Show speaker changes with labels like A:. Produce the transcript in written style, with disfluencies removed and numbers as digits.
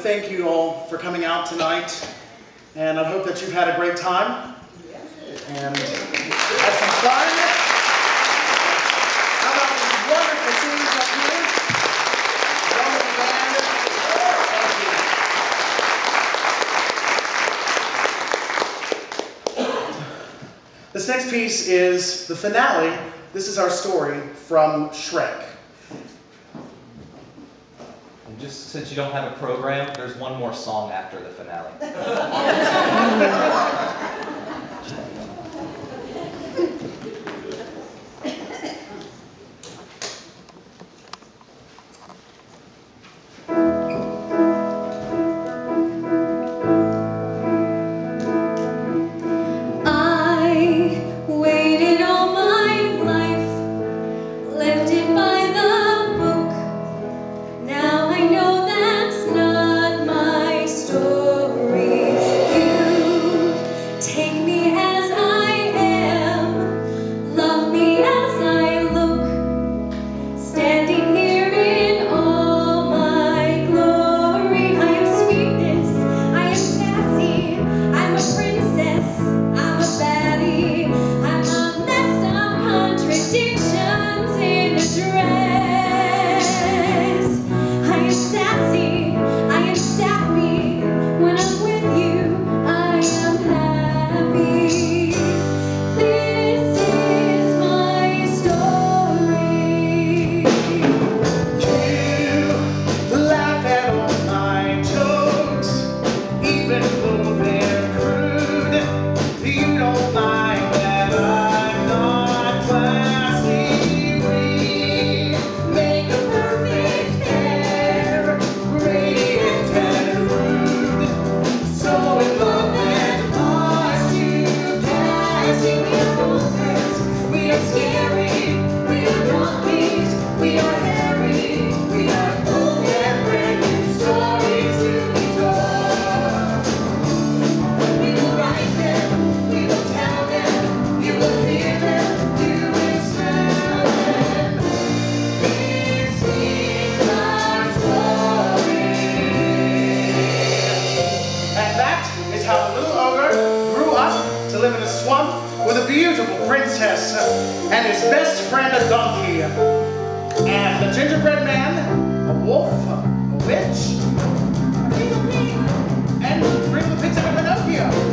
A: thank you all for coming out tonight, and I hope that you've had a great time and had some fun. How about these wonderful teams up here? Wonderful band. Thank you. This next piece is the finale. This is our story from Shrek.
B: And just since you don't have a program, there's one more song after the finale.
A: And his best friend, a donkey. And the gingerbread man, a wolf, a witch, and Three Little Pigs and a Pinocchio.